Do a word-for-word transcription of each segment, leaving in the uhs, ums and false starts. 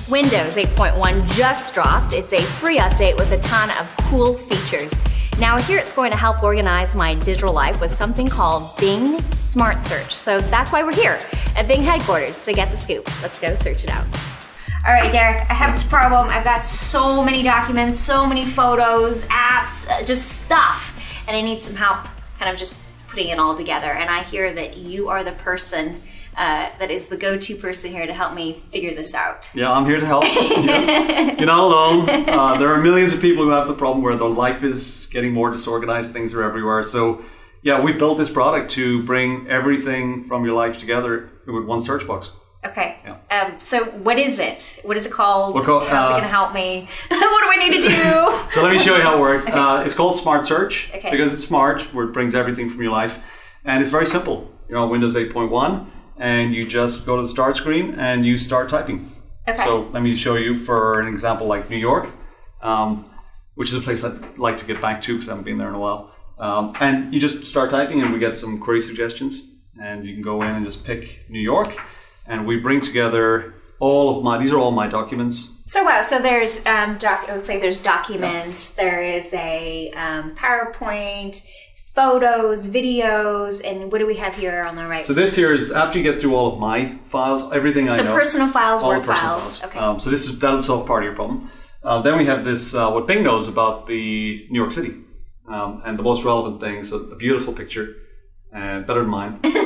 Windows eight point one just dropped. It's a free update with a ton of cool features. Now here it's going to help organize my digital life with something called Bing Smart Search. So that's why we're here at Bing headquarters to get the scoop. Let's go search it out. All right, Derek, I have this problem. I've got so many documents, so many photos, apps, uh, just stuff, and I need some help kind of just putting it all together. And I hear that you are the person uh, that is the go-to person here to help me figure this out. Yeah, I'm here to help. Yeah. You're not alone. Uh, there are millions of people who have the problem where their life is getting more disorganized, things are everywhere. So yeah, we've built this product to bring everything from your life together with one search box. Okay. Yeah. Um, so what is it? What is it called? Called, How's uh, it going to help me? What do I need to do? So let me show you how it works. Uh, it's called Smart Search okay. because it's smart, where it brings everything from your life. And it's very simple. You're on Windows eight point one and you just go to the start screen and you start typing. Okay. So let me show you for an example like New York, um, which is a place I'd like to get back to because I haven't been there in a while. Um, and you just start typing and we get some query suggestions and you can go in and just pick New York. And we bring together all of my, these are all my documents. So wow, so there's, um, doc, let's say there's documents, yeah. There is a um, PowerPoint, photos, videos, and what do we have here on the right? So this here is, after you get through all of my files, everything I so know. So personal files, all Word personal files. files. Okay. Um, so this is, that'll solve part of your problem. Uh, then we have this, uh, what Bing knows about the New York City. Um, and the most relevant thing, so a beautiful picture. Uh, better than mine, but,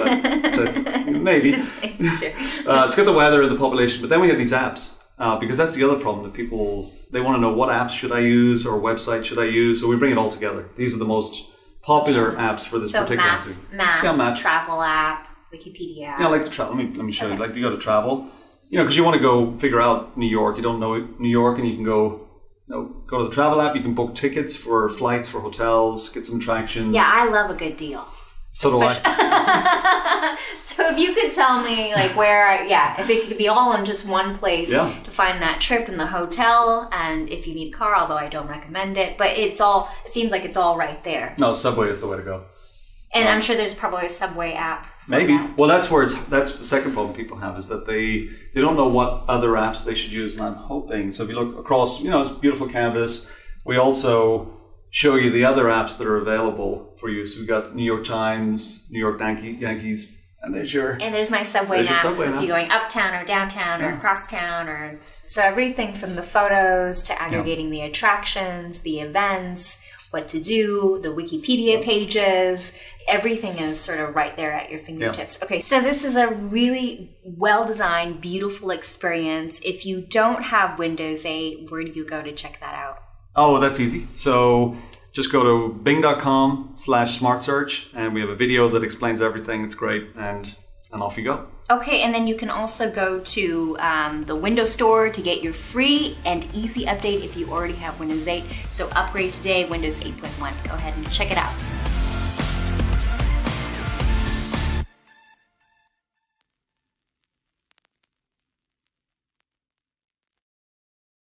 so maybe. Nice picture. uh, it's got the weather and the population, but then we have these apps, uh, because that's the other problem that people, they want to know what apps should I use or website should I use, so we bring it all together. These are the most popular apps for this so particular map, thing. map, yeah, map, travel app, Wikipedia. Yeah, like the travel. Let me let me show okay. you. Like you go to travel, you know, because you want to go figure out New York. You don't know New York, and you can go. You know, go to the travel app. You can book tickets for flights, for hotels, get some attractions. Yeah, I love a good deal. So do I. So if you could tell me, like, where, I, yeah, if it could be all in just one place yeah. to find that trip and the hotel, and if you need a car, although I don't recommend it, but it's all, it seems like it's all right there. No, Subway is the way to go. And um, I'm sure there's probably a Subway app. Maybe. That. Well, that's where it's, that's the second problem people have is that they, they don't know what other apps they should use, and I'm hoping, so if you look across, you know, it's a beautiful canvas. We also show you the other apps that are available for you. So we've got New York Times, New York Yankee, Yankees, and there's your... And there's my subway there's map subway if map. you're going uptown or downtown yeah. or across town. or So everything from the photos to aggregating yeah. the attractions, the events, what to do, the Wikipedia pages, everything is sort of right there at your fingertips. Yeah. Okay, so this is a really well-designed, beautiful experience. If you don't have Windows eight, where do you go to check that out? Oh, that's easy. So just go to bing.com slash smart search and we have a video that explains everything. It's great. And, and off you go. Okay, and then you can also go to um, the Windows Store to get your free and easy update if you already have Windows eight. So upgrade today, Windows eight point one. Go ahead and check it out.